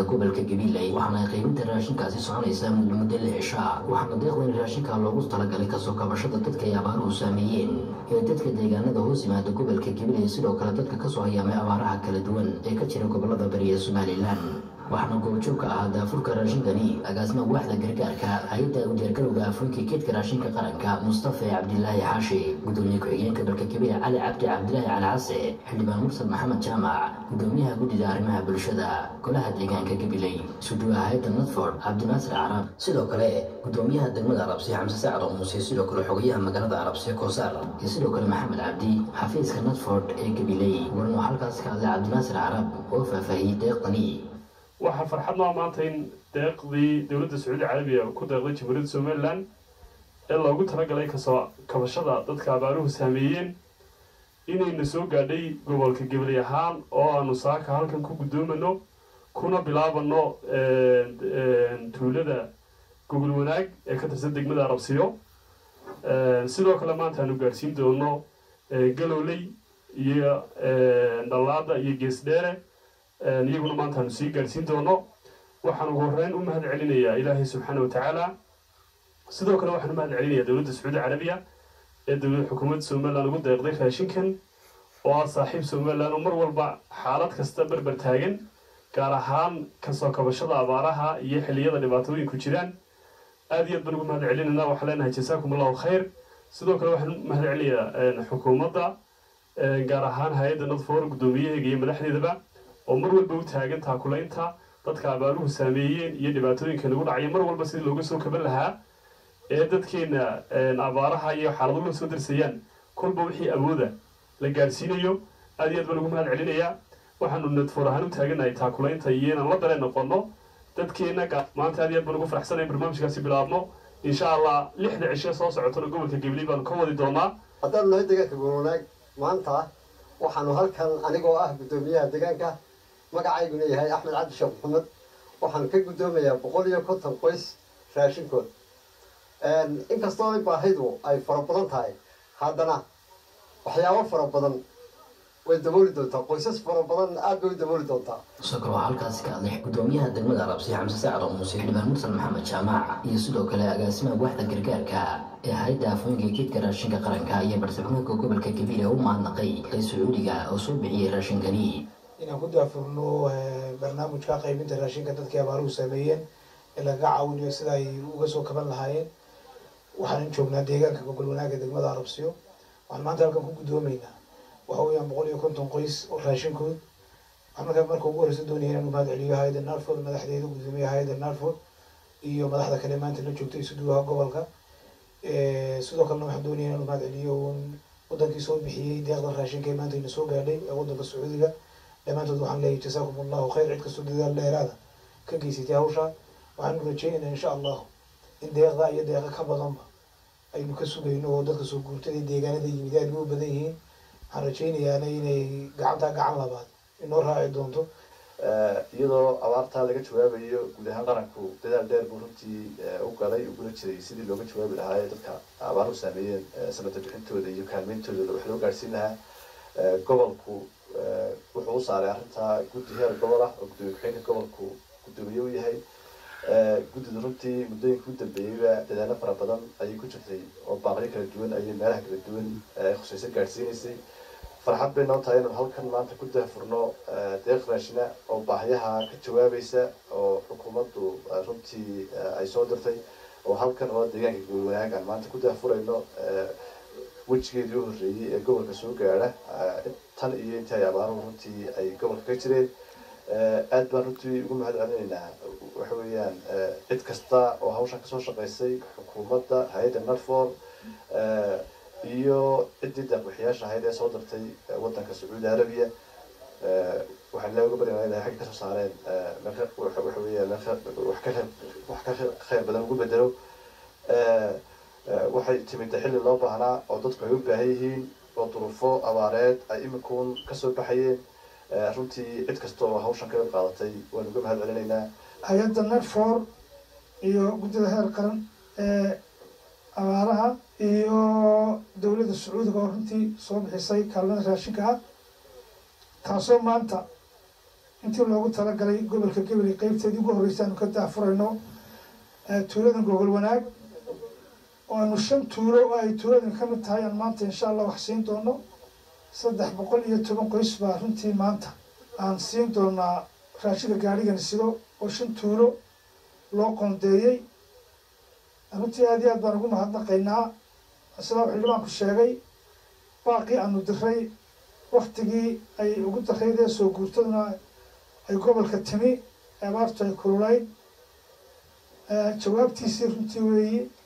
gobolka Gabiley waxaana qiimaynta raashinkaasi soconaysa muddo 6 cisho waxaana deeqdan raashinka loogu talagalay kasoo kabashada dadka ay abaaruhu saameeyeen ee dadka deegaanada hoos yimaada gobolka Gabiley sidoo kale dadka ka soo hayaamay abaaraha kala duwan ee ka jira gobolada bari ee Somaliland waxaana goobjoog ka ah daafurka raashinkani agaasima waaxda gargaarka hay'adda u diyaargarowga Afrika keedka raashinka qaranka Mustafa Abdullaahi Xaashi gudoomiye ku-xigeenka gobolka Gabiley Cali Cabdi Cabdullaahi Cali Case xildhibaan Mursal Maxamed Jaamac gudoomiyaha guddida arrimaha bulshada golaha deegaanka Gabiley suduwaha hay'adda Nadford Cabdinaasir Carab sidoo kale gudoomiyaha degmada Arabsi Xamse Saacad Muuse sidoo kale xogayaha magaalada Arabsi Koosar iyo sidoo kale Maxamed Cabdi xafiiska Nadford ee Gabiley warno halkaas ka hadlay Cabdinaasir Carab oo faahfaahiyay deeqdani waxaa farxad noo maanta in deeqdii dowladda Sacuudi Carabiya ku deeqday Jamhuuriyadda Somaliland ee loogu talagalay kasoo kabashada dadka abaaruhu saameeyeen inayna soo gaadhay gobolka Gabiley ahaan oo aanu saaka halkan ku gudoomano kuna bilaabano tuulada gobol wanaag ee ka tirsan degmada Arabsiyo sidoo kale maanta aanu gaarsiin doono Galowley iyo Dhalaada iyo Geesdheere iyaguna maanta aanu sii gaarsiin doono waxaan ugu horreyn u mahad celinayaa Ilaahay subxaanahu wa tacaala sidoo kale waxaan u mahad celinayaa dowladda Sacuudi Carabiya ee dowladda xukuumadda Somaliland ugu deeqday raashinkan oo ah saaxiib Somaliland oo mar walba xaalad kasta barbar taagan gaar ahaan kasoo kabashada abaaraha iyo xilliyada dhibaatooyinku jiraan aad iyo aad baan ugu mahad celinaynaa waxaan leenahay jasaakumullahu khayr sidoo kale waxaan u mahad celinayaa xukuumadda gaar ahaan hay'adda Nadford guddoomiyaheega iyo madaxdeedaba oo mar walba u taagan taakulaynta dadka abaaruhu saameeyeen iyo dhibaatooyinka lagu dhacay mar walba sidii looga soo kaban lahaa ee dadkeena abaaraha iyo xaalado la soo dirsayaan kolba wixii awooda la gaarsiinayo aad iyo aad baan ugu mahad celinayaa waxaanu Nadford ahaan u taaganahay taakulaynta iyo inaan la dareen noqono dadkeena maanta aad iyo aad baan ugu faraxsanahay barnaamijkaasi bilaabno insha Allah 6 cisho soo socotana gobolka Gabiley baan ka wadi doonaa haddaan noo deegaanka gobolwanaag maanta waxaanu halkan anigoo ah gudoomiyaha deegaanka magacayguna yahay Axmed Cabdi Sheekh Maxamed waxaan ka gudoomayaa 150 qoys raashinkood inkastoo ay baahidu ay fara badan tahay haddana waxyaabo fara badan way dabooli doontaa qoysas fara badan aad bay dabooli doontaa sidoo halkaas ka hadlay gudoomiyaha degmada Arabsi Xamse Saacad Muuse xildhibaan Mursal Maxamed Jaamac iyo sidoo kale agaasima waaxda gargaarka ee hay'adda Afrika keedka raashinka qaranka iyo bartilmaameedka gobolka Gabiley oo maadnaqay ee Sacuudiga oo soo bixiyay raashinkani inaan ku daafurno barnaamijka qaybinta raashinka dadka abaaruhu saameeyeen ee laga caawinayo sida ay uga soo kaban lahaayeen waxaan joognaa deegaanka gobol wanaag ee degmada Arabsiyo waxaan maanta halkan ku gudoomaynaa waxa weeyaan 150 qoys oo raashinkood waxaan marka ugu horeysa doonayay inaan u mahad celiyo hay'adda Nadford madaxdeeda gudoomiyaha hay'adda Nadford iyo madaxda kale maanta la joogtay suduwaha gobolka sidoo kale waxaan doonayay inaan u mahad celiyo wadankii soo bixiyay deeqda raashinka maanta inoo soo gaadhay ee wadanka Sacuudiga dhammaantood waxaan leeyahay jasaakumullahu khayr cid kastoo dadaal dheeraada ka geysatay hawsha waxaan rajaynaynaa insha Allah in deeqda iyo deeqa ka badanba aynu ka sugayno oo dadka soo guurtay deegaanada yimid aad ugu badan yihiin waxaan rajaynayaa inay gacan labaad inoo raaci doonto iyadoo abaarta laga jawaabayo guud ahaan qaranku dadaal dheer buu runtii u galay ugula jiray sidii looga jawaabi lahaa dadka abaaruhu saameeyeen sanadka bixintooda iyo kaalmayntooda wax loo gaarsiin lahaa gobolku wuxuu u saaray arrinta guddi heer gobol ah oo gudoomiye ku-xigeenka gobolku gudoomiye u yahay guddida runtii muddooyinka u dambeeyayba dadaalo fara badan ayay ku jirtay oo baaqyo kala duwan ayay meelaha kala duwan khusayso gaarsiinaysay farxad bay noo tahay inaan halkan maanta ku daafurno deeq raashina oo baahiyaha ka jawaabaysa oo xukuumaddu runtii ay soo dirtay oo halkan oo deegaanka gobol wanaag aan maanta ku daafurayno wejigeedii u horreeyay ee gobolka soo gaadha tan iyo intii ay abaaruhu runtii ay gobolka ka jireen aad baan runtii ugu mahad celinaynaa waxa weeyaan cid kasta oo hawshan kasoo shaqaysay xukuumadda hay'adda Nadford iyo ciddii deeq-bixiyaasha ahayd ee soo dirtay wadanka Sacuudi Carabiya waxaan ilaahay uga baryaynaa inay xagga kasoo saareen waxa weeyaan wax ka khayr badan ugu bedelo waxay timid xilli loo baahnaa oo dadku ay u baahan yihiin oo duruufo abaareed ay imikuun kasoo baxayeen runtii cid kasta oo hawshan ka qayb qaadatay waan uga mahad celinaynaa hay'adda Nadford iyo guddida heer qaran ee abaaraha iyo dowladda Sacuudiga oo runtii soo bixisay kaalmada raashinka taasoo maanta intii loogu talagalay gobolka Gabiley qaybteedii ugu horreysay aanu ka daafurayno tuuladan Gogol Wanaag oo aanu 5 tuulo oo ay tuuladan ka mid tahay aan maanta insha Allah wax siin doono 310 qoys baa runtii maanta aan siin doonaa raashinka gaarigan sido oo 5 tuulo loo qoondeeyay runtii aad iyo aad baan ugu mahadnaqaynaa sida xildhibaan ku sheegay baaqi aanu diray waqtigii ay ugu dareeyay soo guurtaduna ay gobolka timi abaartu ay kululayd jawaabtiisii runtii weeyii